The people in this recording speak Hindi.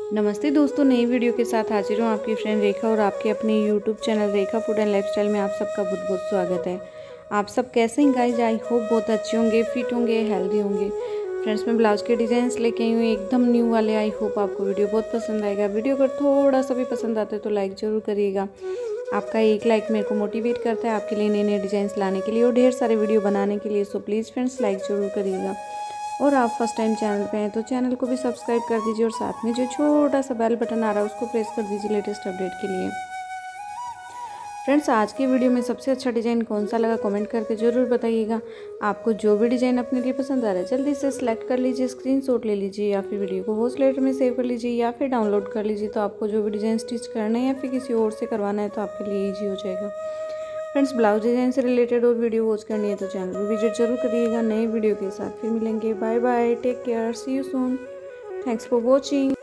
नमस्ते दोस्तों, नई वीडियो के साथ हाजिर हूँ आपकी फ्रेंड रेखा और आपके अपने YouTube channel Rekha food and lifestyle में आप सबका बहुत बहुत स्वागत है। आप सब कैसे हैं गाइज? आई होप बहुत अच्छे होंगे, फिट होंगे, हेल्दी होंगे। फ्रेंड्स, मैं ब्लाउज के डिज़ाइंस लेके आई हूँ एकदम न्यू वाले। आई होप आपको वीडियो बहुत पसंद आएगा। वीडियो अगर थोड़ा सा भी पसंद आता है तो लाइक ज़रूर करिएगा। आपका एक लाइक मेरे को मोटिवेट करता है आपके लिए नए नए डिज़ाइंस लाने के लिए और ढेर सारे वीडियो बनाने के लिए। सो प्लीज़ फ्रेंड्स, लाइक ज़रूर करिएगा। और आप फर्स्ट टाइम चैनल पे हैं तो चैनल को भी सब्सक्राइब कर दीजिए और साथ में जो छोटा सा बेल बटन आ रहा है उसको प्रेस कर दीजिए लेटेस्ट अपडेट के लिए। फ्रेंड्स, आज की वीडियो में सबसे अच्छा डिज़ाइन कौन सा लगा कमेंट करके ज़रूर बताइएगा। आपको जो भी डिज़ाइन अपने लिए पसंद आ रहा है जल्दी से सिलेक्ट कर लीजिए, स्क्रीनशॉट ले लीजिए या फिर वीडियो को वॉइस लेटर में सेव कर लीजिए या फिर डाउनलोड कर लीजिए। तो आपको जो भी डिज़ाइन स्टिच करना है या फिर किसी और से करवाना है तो आपके लिए ईजी हो जाएगा। फ्रेंड्स, ब्लाउज डिज़ाइन से रिलेटेड और वीडियो वॉच करनी है तो चैनल पर विजिट जरूर करिएगा। नए वीडियो के साथ फिर मिलेंगे। Bye bye, take care, see you soon, thanks for watching.